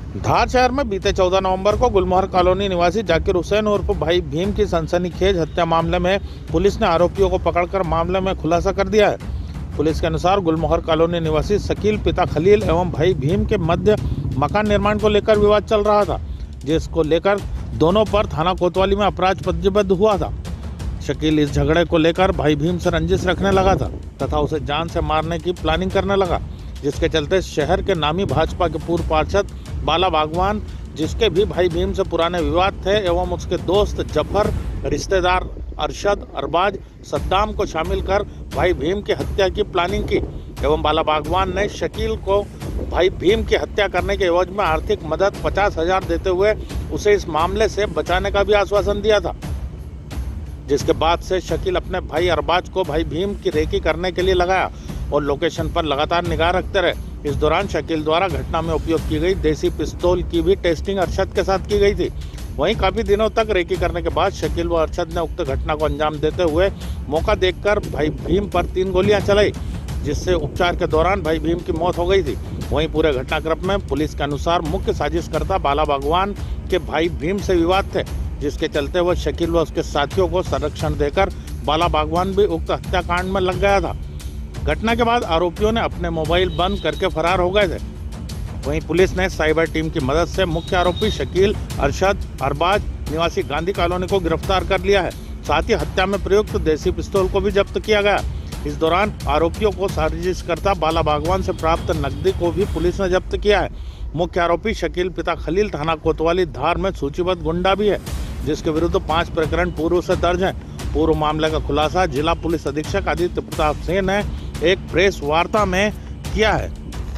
धार शहर में बीते 14 नवंबर को गुलमोहर कॉलोनी निवासी जाकिर हुसैन उर्फ भाई भीम की सनसनीखेज हत्या मामले में पुलिस ने आरोपियों को पकड़कर मामले में खुलासा कर दिया है। पुलिस के अनुसार गुलमोहर कॉलोनी निवासी शकील पिता खलील एवं भाई भीम के मध्य मकान निर्माण को लेकर विवाद चल रहा था, जिसको लेकर दोनों पर थाना कोतवाली में अपराध पंजीबद्ध हुआ था। शकील इस झगड़े को लेकर भाई भीम से रंजिश रखने लगा था तथा उसे जान से मारने की प्लानिंग करने लगा, जिसके चलते शहर के नामी भाजपा के पूर्व पार्षद बाला बागवान, जिसके भी भाई भीम से पुराने विवाद थे, एवं उसके दोस्त जफर, रिश्तेदार अरशद, अरबाज, सद्दाम को शामिल कर भाई भीम की हत्या की प्लानिंग की एवं बाला बागवान ने शकील को भाई भीम की हत्या करने के एवज में आर्थिक मदद 50,000 देते हुए उसे इस मामले से बचाने का भी आश्वासन दिया था, जिसके बाद से शकील अपने भाई अरबाज को भाई भीम की रेकी करने के लिए लगाया और लोकेशन पर लगातार निगाह रखते रहे। इस दौरान शकील द्वारा घटना में उपयोग की गई देसी पिस्तौल की भी टेस्टिंग अरशद के साथ की गई थी। वहीं काफी दिनों तक रेकी करने के बाद शकील व अरशद ने उक्त घटना को अंजाम देते हुए मौका देखकर भाई भीम पर 3 गोलियां चलाई, जिससे उपचार के दौरान भाई भीम की मौत हो गई थी। वहीं पूरे घटनाक्रम में पुलिस के अनुसार मुख्य साजिशकर्ता बाला बागवान के भाई भीम से विवाद थे, जिसके चलते वह शकील व उसके साथियों को संरक्षण देकर बाला बागवान भी उक्त हत्याकांड में लग गया था। घटना के बाद आरोपियों ने अपने मोबाइल बंद करके फरार हो गए थे। वहीं पुलिस ने साइबर टीम की मदद से मुख्य आरोपी शकील, अरशद, अरबाज निवासी गांधी कॉलोनी को गिरफ्तार कर लिया है। साथ ही हत्या में प्रयुक्त देसी पिस्तौल को भी जब्त किया गया। इस दौरान आरोपियों को साजिशकर्ता बाला बागवान से प्राप्त नकदी को भी पुलिस ने जब्त किया है। मुख्य आरोपी शकील पिता खलील थाना कोतवाली धार में सूचीबद्ध गुंडा भी है, जिसके विरुद्ध 5 प्रकरण पूर्व से दर्ज हैं। पूर्व मामले का खुलासा जिला पुलिस अधीक्षक आदित्य प्रताप सिंह ने एक प्रेस वार्ता में किया है।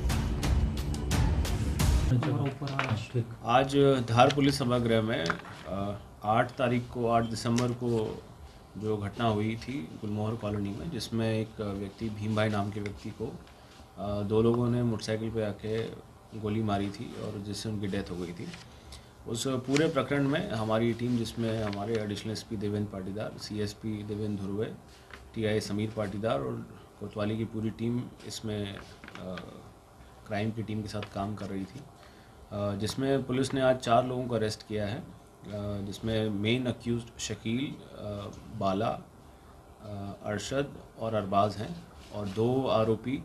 आज धार पुलिस सभागृह में 8 दिसंबर को जो घटना हुई थी गुलमोहर कॉलोनी में, जिसमें एक व्यक्ति भीम भाई नाम के व्यक्ति को 2 लोगों ने मोटरसाइकिल पे आके गोली मारी थी और जिससे उनकी डेथ हो गई थी। उस पूरे प्रकरण में हमारी टीम, जिसमें हमारे additional SP Devendra Patidar, CSP Devendra Dhurve, TI Sameer Patidar और कोतवाली की पूरी टीम इसमें क्राइम की टीम के साथ काम कर रही थी, जिसमें पुलिस ने आज 4 लोगों को अरेस्ट किया है, जिसमें मेन अक्यूज्ड शकील, बाला, अरशद और अरबाज हैं और 2 आरोपी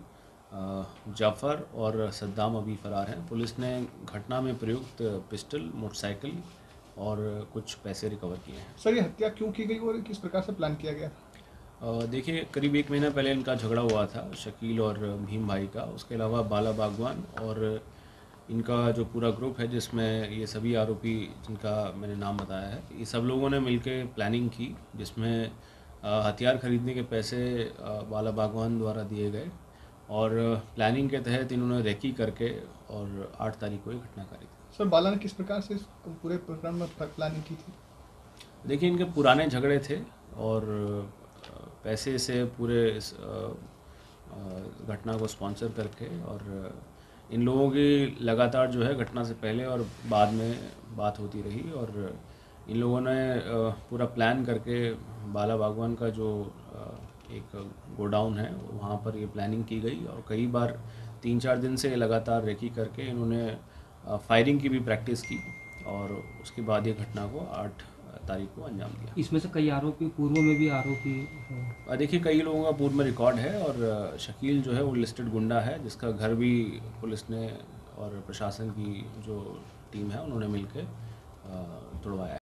जाफ़र और सद्दाम अभी फरार हैं। पुलिस ने घटना में प्रयुक्त पिस्टल, मोटरसाइकिल और कुछ पैसे रिकवर किए हैं। सर, ये हत्या क्यों की गई और किस प्रकार से प्लान किया गया? देखिए, करीब 1 महीना पहले इनका झगड़ा हुआ था शकील और भीम भाई का। उसके अलावा बाला बागवान और इनका जो पूरा ग्रुप है, जिसमें ये सभी आरोपी जिनका मैंने नाम बताया है, ये सब लोगों ने मिलकर प्लानिंग की, जिसमें हथियार खरीदने के पैसे बाला बागवान द्वारा दिए गए और प्लानिंग के तहत इन्होंने रेकी करके और 8 तारीख को ये घटना करी थी। सर, बाला ने किस प्रकार से इस पूरे प्रकरण में प्लानिंग की थी? देखिए, इनके पुराने झगड़े थे और पैसे से पूरे इस घटना को स्पॉन्सर करके, और इन लोगों की लगातार जो है घटना से पहले और बाद में बात होती रही और इन लोगों ने पूरा प्लान करके बाला बागवान का जो एक गोडाउन है वहाँ पर ये प्लानिंग की गई और कई बार 3-4 दिन से लगातार रेकी करके इन्होंने फायरिंग की भी प्रैक्टिस की और उसके बाद ये घटना को 8 तारीख को अंजाम दिया। इसमें से कई आरोपी पूर्व में भी आरोपी हैं। देखिए, कई लोगों का पूर्व में रिकॉर्ड है और शकील जो है वो लिस्टेड गुंडा है, जिसका घर भी पुलिस ने और प्रशासन की जो टीम है उन्होंने मिलकर तुड़वाया है।